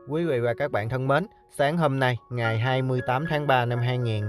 Quý vị và các bạn thân mến, sáng hôm nay, ngày 28 tháng 3 năm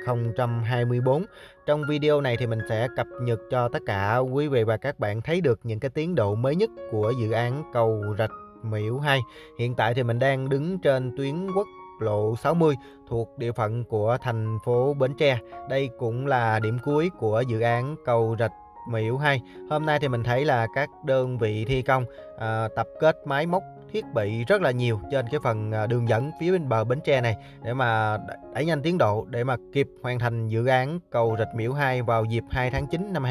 2024, trong video này thì mình sẽ cập nhật cho tất cả quý vị và các bạn thấy được những cái tiến độ mới nhất của dự án cầu Rạch Miễu 2. Hiện tại thì mình đang đứng trên tuyến quốc lộ 60 thuộc địa phận của thành phố Bến Tre. Đây cũng là điểm cuối của dự án cầu Rạch Miễu 2. Hôm nay thì mình thấy là các đơn vị thi công tập kết máy móc thiết bị rất là nhiều trên cái phần đường dẫn phía bên bờ Bến Tre này để mà đẩy nhanh tiến độ để mà kịp hoàn thành dự án cầu Rạch Miễu 2 vào dịp 2 tháng 9 năm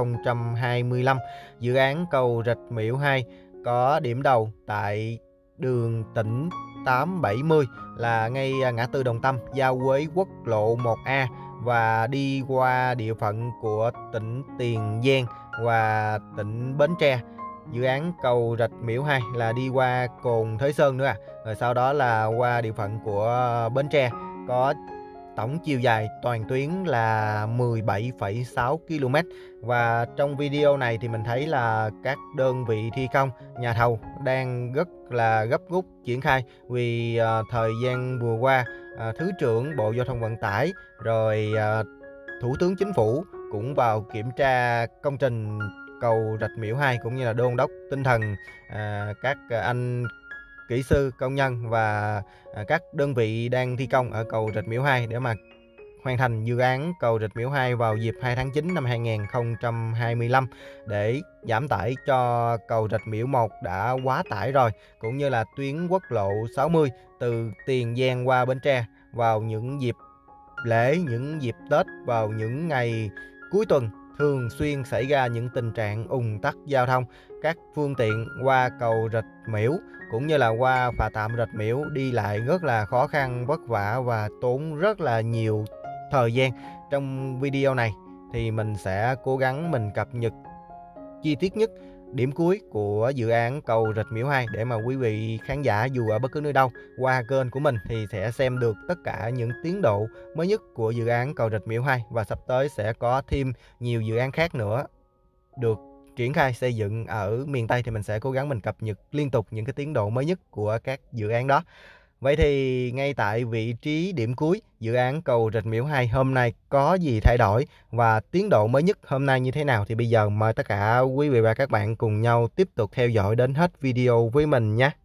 2025. Dự án cầu Rạch Miễu 2 có điểm đầu tại đường tỉnh 870 là ngay ngã tư Đồng Tâm giao với quốc lộ 1A và đi qua địa phận của tỉnh Tiền Giang và tỉnh Bến Tre. Dự án cầu Rạch Miễu 2 là đi qua Cồn Thới Sơn nữa rồi sau đó là qua địa phận của Bến Tre, có tổng chiều dài toàn tuyến là 17,6 km. Và trong video này thì mình thấy là các đơn vị thi công, nhà thầu đang rất là gấp rút triển khai vì thời gian vừa qua Thứ trưởng Bộ Giao thông Vận tải rồi Thủ tướng Chính phủ cũng vào kiểm tra công trình cầu Rạch Miễu 2 cũng như là đôn đốc tinh thần các anh kỹ sư, công nhân và các đơn vị đang thi công ở cầu Rạch Miễu 2 để mà hoàn thành dự án cầu Rạch Miễu 2 vào dịp 2 tháng 9 năm 2025 để giảm tải cho cầu Rạch Miễu 1 đã quá tải rồi, cũng như là tuyến quốc lộ 60 từ Tiền Giang qua Bến Tre vào những dịp lễ, những dịp Tết, vào những ngày cuối tuần thường xuyên xảy ra những tình trạng ùn tắc giao thông. Các phương tiện qua cầu Rạch Miễu cũng như là qua phà tạm Rạch Miễu đi lại rất là khó khăn, vất vả và tốn rất là nhiều thời gian. Trong video này thì mình sẽ cố gắng mình cập nhật chi tiết nhất điểm cuối của dự án cầu Rạch Miễu 2 để mà quý vị khán giả dù ở bất cứ nơi đâu qua kênh của mình thì sẽ xem được tất cả những tiến độ mới nhất của dự án cầu Rạch Miễu 2, và sắp tới sẽ có thêm nhiều dự án khác nữa được triển khai xây dựng ở miền Tây thì mình sẽ cố gắng mình cập nhật liên tục những cái tiến độ mới nhất của các dự án đó. Vậy thì ngay tại vị trí điểm cuối dự án cầu Rạch Miễu 2 hôm nay có gì thay đổi và tiến độ mới nhất hôm nay như thế nào thì bây giờ mời tất cả quý vị và các bạn cùng nhau tiếp tục theo dõi đến hết video với mình nhé.